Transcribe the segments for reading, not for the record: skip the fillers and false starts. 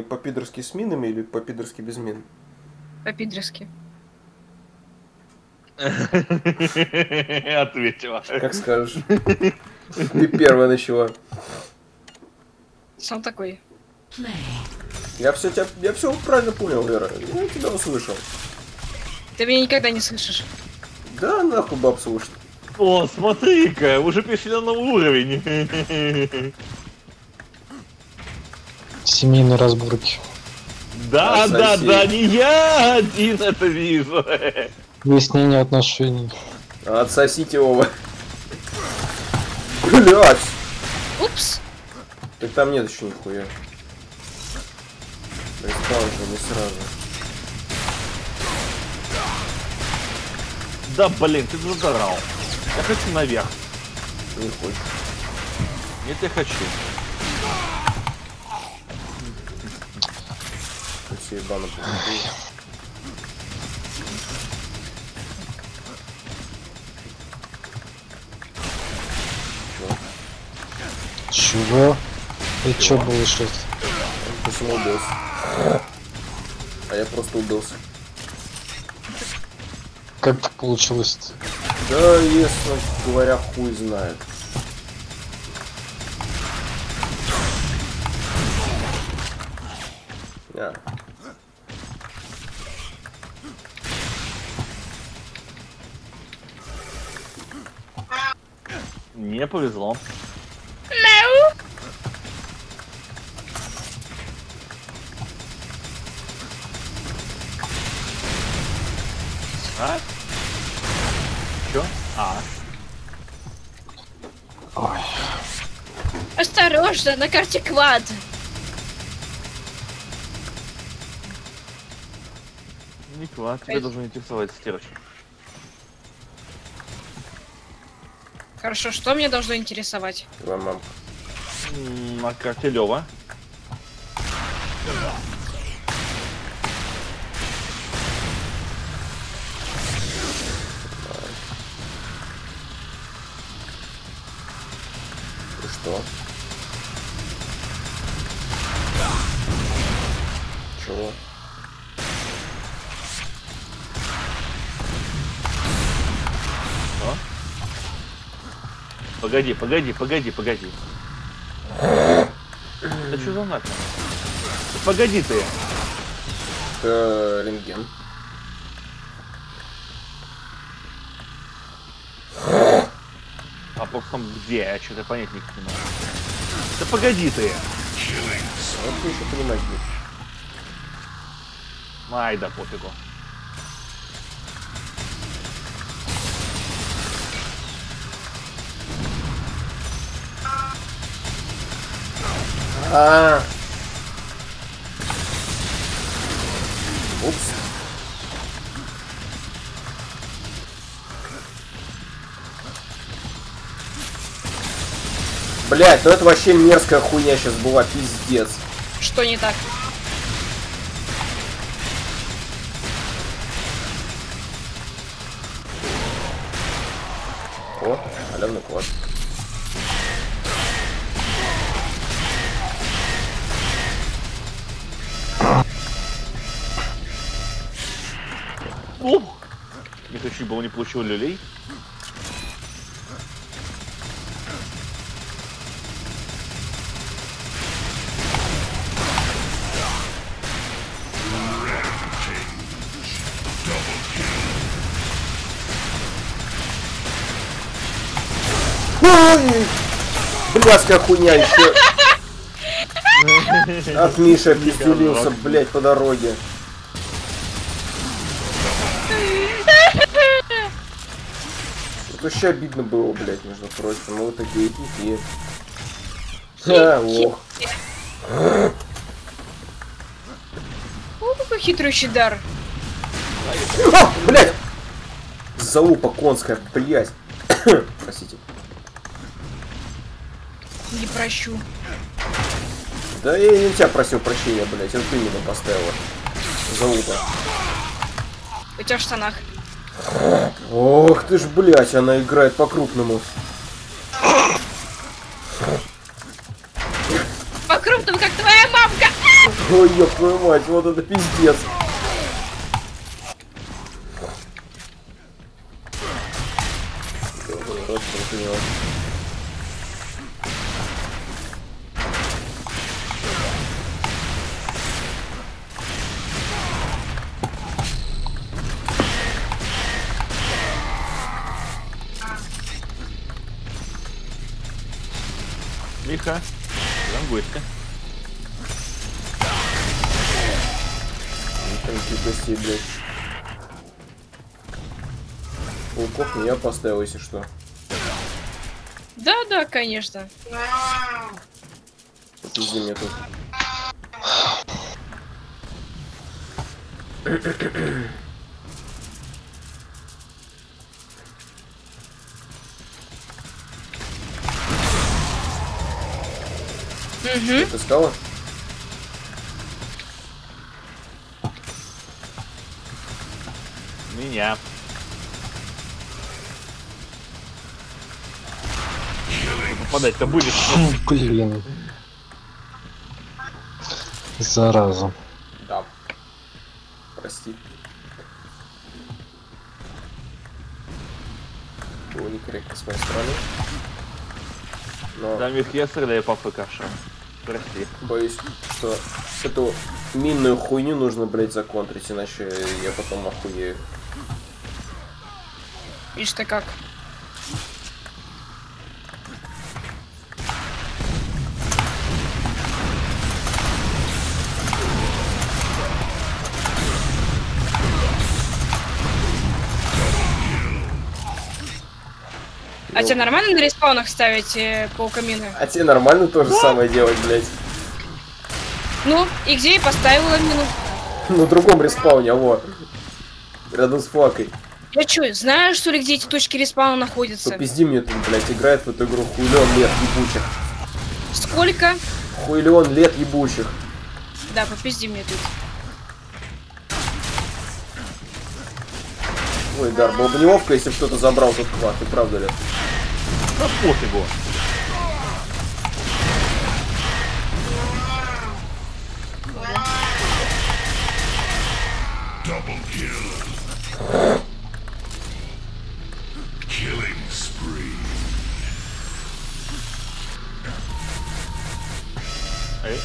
по-пидорски с минами или по-пидорски без мин? По-пидорски. Ответила. Как скажешь. Ты первая начала. Сам такой. Я все правильно понял, Вера. Я тебя услышал. Ты меня никогда не слышишь. Да, нахуй баб слушать. О, смотри-ка, уже пришли на новый уровень. Семейные разборки. Да, не я один это вижу. Выяснение отношений. Отсосите оба. Блять! Упс. Так там нет еще нихуя. Респаун же не сразу. Да блин, ты задрал. Я хочу наверх. Не хочешь. Нет, я хочу. Все ебано посмотри. Чего? И чё было что-то? Почему убился? А я просто убился. Как так получилось-то? Да, если говоря, хуй знает. Не повезло. А? Чё? А. Ой. Осторожно, на карте клад. Никла, тебя должен интересовать стерч. Хорошо, что мне должно интересовать? Твоя мамка. На карте Лёва. И что? Чего? Что? Погоди. Да что за нахрен? Да погоди ты. Это рентген. А потом где? Я что-то понять не понимаю. Да погоди ты. Вот ты еще понимать будешь. Ай, да пофигу. Упс. Блять, ну это вообще мерзкая хуйня сейчас была, пиздец. Что не так? О, халявный клад. Ух! Никто чуть было не получил люлей. Ой! Блядская хуйня еще. От Миша пиздюлился, блять, по дороге. Это вообще обидно было, блять, между прочим. Мы вот такие хихи. Ох. О, какой хитрющий дар. Блять! Залупа конская, блять. Простите. Не прощу. Да я не тебя просил прощения, блять. Это ты меня поставила. Залупа. У тебя в штанах. Ох ты ж, блять, она играет по-крупному. По-крупному, как твоя мамка. Ой, ёб твою мать, вот это пиздец. Вот что поняла. Лихо. Лангуйте. Гости, блядь. Пауков не я поставил, если что. Да, конечно. Пизди мне тут. Угу. Ты искала? Меня. Попадать-то будешь. Блин. Зараза. Да. Прости. Было некорректно с моей стороны. Но Дамир Хесер, да я папа каша. Прости. боюсь, что эту минную хуйню нужно, блядь, законтрить, иначе я потом охуею. Видишь ты как. А тебе нормально на респаунах ставить паукамины? А тебе нормально то же самое делать, блядь? Ну, и где я поставила мину? На другом респауне, алло. Рядом с флакой. Я чё, знаю, что ли, где эти точки респауна находятся? Попизди мне тут, блядь, играет в эту игру хуйлён лет ебучих. Сколько? Хуйлён лет ебучих. Да, попизди мне тут. Ой, Дар, было бы неловко, если бы кто-то забрал тот квад, и правда ли? Да пофигу. Эй.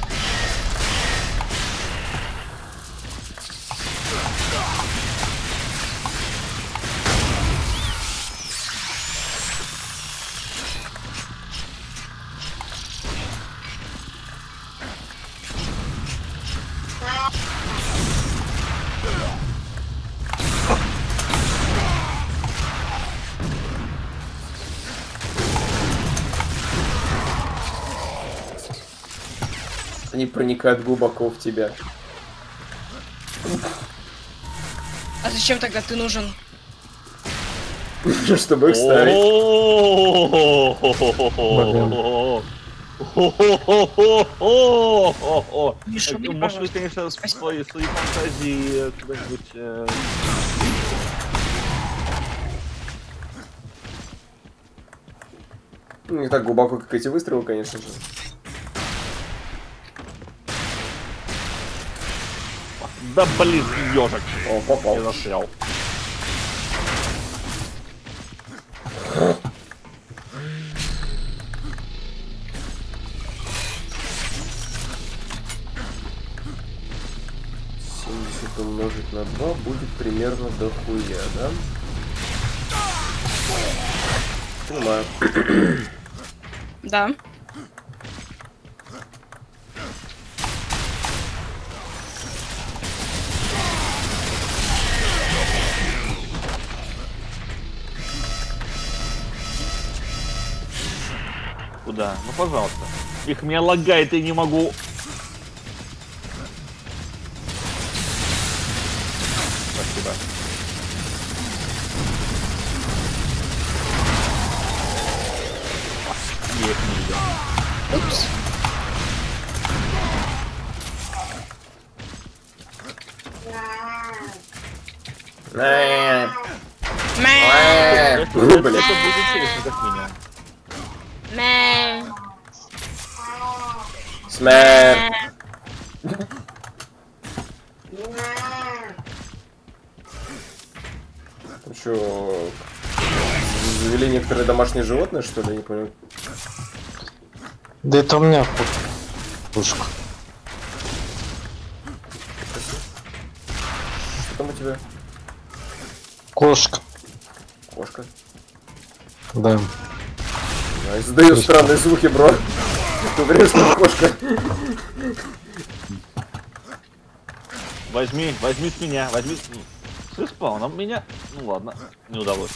Они проникают глубоко в тебя. А зачем тогда ты нужен? Чтобы их ставить. Не шуми, Может быть, пожалуйста. конечно, свои фантазии куда-нибудь... Не так глубоко, как эти выстрелы, конечно же. Да блин, ежик. О, попал. Я застрял. Умножить на 2 будет примерно дохуя, да? Понимаю. Да. Куда? Ну, пожалуйста. Их меня лагает, и не могу. Спасибо. Я их не видел. Упс. Мэ. Это Блядь. будет интересно, как минимум. Мэ. Смерть. чё, завели некоторые домашние животные, что ли? Я не понял. Да это у меня пушка. Что там у тебя? Кошка. Кошка? Да. Я издаю странные звуки, бро. Ты уверен, что кошка? Возьми с меня, возьми. Ты спауном меня. Ну ладно, не удалось.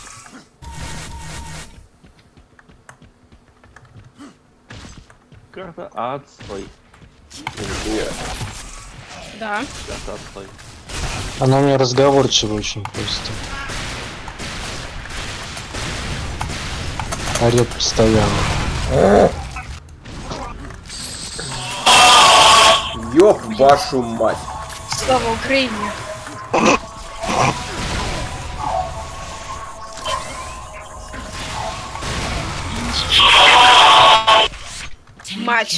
Карта отстой. Нет. Да. Карта отстой. Она у меня разговорчивая очень просто. Орет постоянно. Ёб вашу мать. Слава Украине. Мать.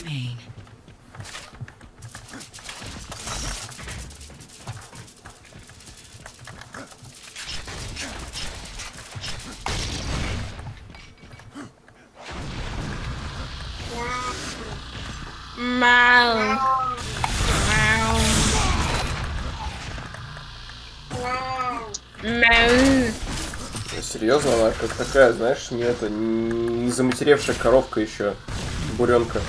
Мяу. Мяу. Серьезно, она как такая, знаешь, не заматеревшая коровка еще. Буренка.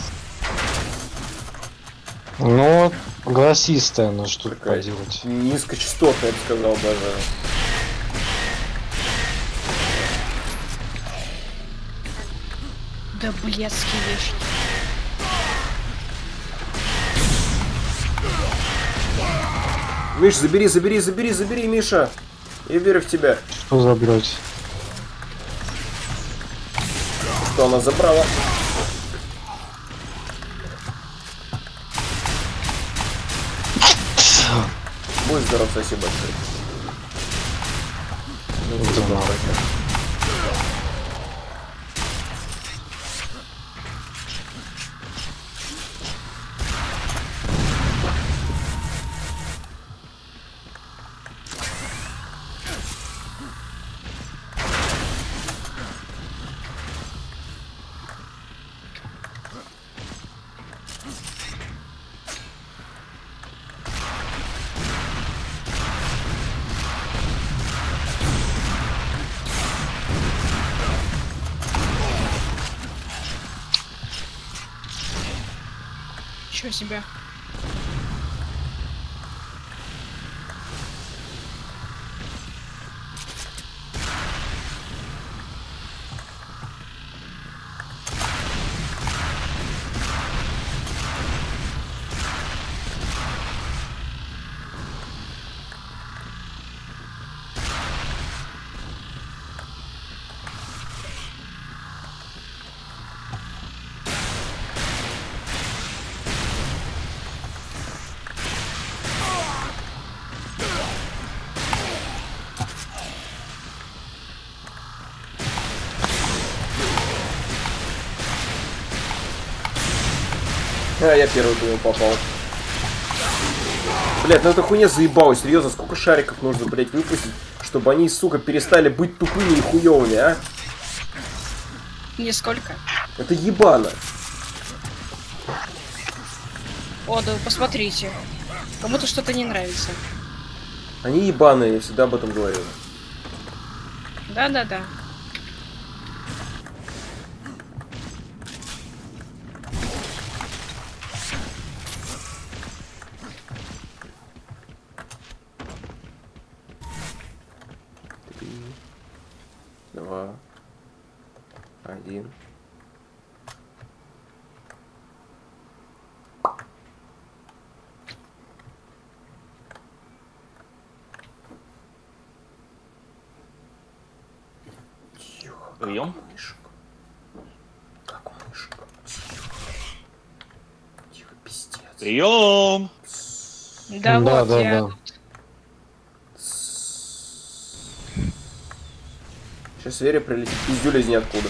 Ну, голосистая, ну что тут Такая поделать. низкочастотная, я бы сказал, даже. Да блядские вещи. Миш, забери, Миша. Я верю в тебя. Что забрать? Что она забрала? Будь здоров, спасибо большое. Чё себе? А, я первый по нему попал. Блять, ну эта хуйня заебалась, серьезно, сколько шариков нужно, блять, выпустить, чтобы они, сука, перестали быть тупыми и хуёвыми, а? Нисколько. Это ебано. О, да вы посмотрите. Кому-то что-то не нравится. Они ебаные, я всегда об этом говорил. Да-да-да. Три, два, один. Прием. Мышка. Как мышка. Тихо, пиздец. Прием. Да, Да, вот, да, я... да. Сейчас Вере прилетит пиздюля из ниоткуда.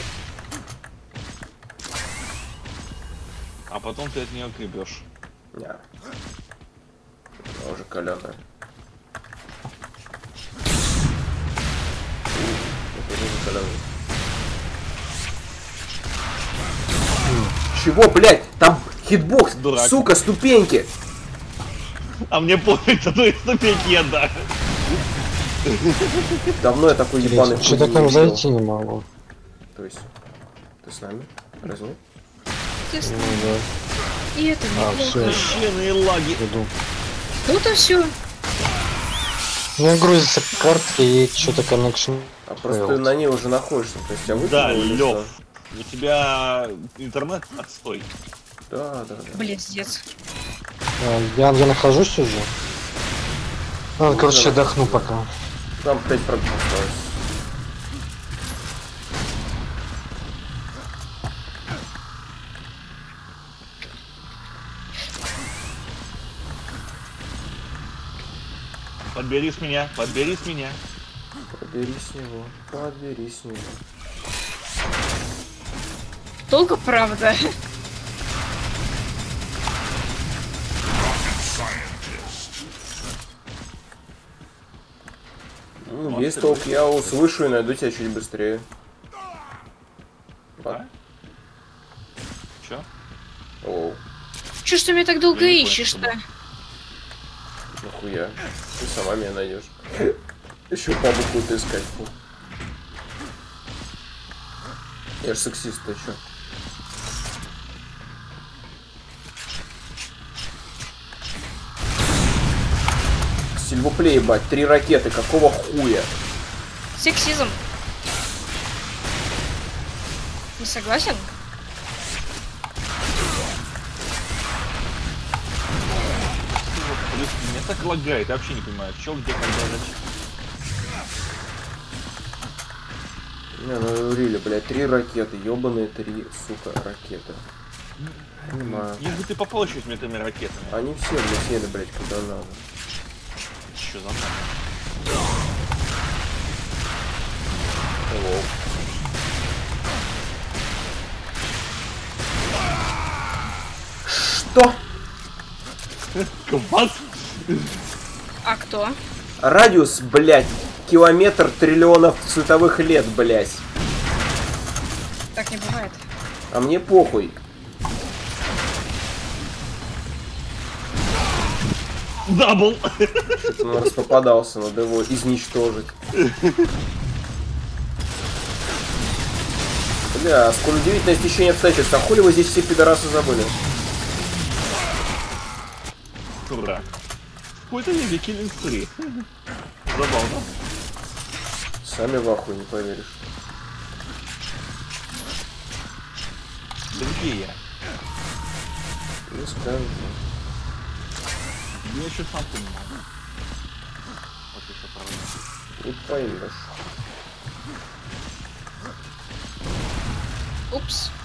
А потом ты от нее гребешь. Не. Она уже каленая. Тоже закаленный. Чего, блядь? Там хитбокс, Дурак. сука, ступеньки. А мне пофиг, на той ступеньки я да. Давно я такой ебаный Что хуйни такое не видел. зайти не могу? То есть, ты с нами? Разве нет? Естественно. Ну да, И это неплохо. всё. Священные лаги. иду. Вот и все. У меня грузится картки и что-то connection. А просто ты на ней уже находишься, то есть тебя выкинуло Да, или Лёв, у тебя интернет отстой. что? Да, да, да. Близдец. Я нахожусь уже. Ладно, короче, да, отдохну да. пока. Там 5 фрагментов осталось. Подбери с меня, подбери с меня. Подбери с него, подбери с него. Только правда. Ну, весь толк я услышу и найду тебя чуть быстрее. А? Чё? Оу, Че ж ты меня так долго Я не понял, ищешь-то? нахуя. Ты сама меня найдешь. Еще бабу какую-то искать. Фу. Я ж сексист, ты чё? Сильвуплей, ебать, 3 ракеты, какого хуя? Сексизм. Не согласен? Плюс меня так лагает, я вообще не понимаю, чё, где, когда, зачем. Не, ну Рили, блядь, 3 ракеты, ёбаные 3, сука, ракеты. Понимаю. Лишь бы ты попал еще этими тремя ракетами. Они все влетели, блядь, куда надо. Чё за нахуй? Hello. Что? Квас? А кто? Радиус, блядь, километр триллионов световых лет, блядь. Так не бывает. А мне похуй. Дабл! Что-то он распопадался, надо его изничтожить. Бля, сколь удивительное стечение обстоятельств. А хули вы здесь все пидорасы забыли? Дурак. Какой-то не Killing Spree. Забавно. Сами в ахуе, не поверишь. Да где я? Не скажу. Я еще сам понимаю. Вот еще правильно. Не поймешь. Упс.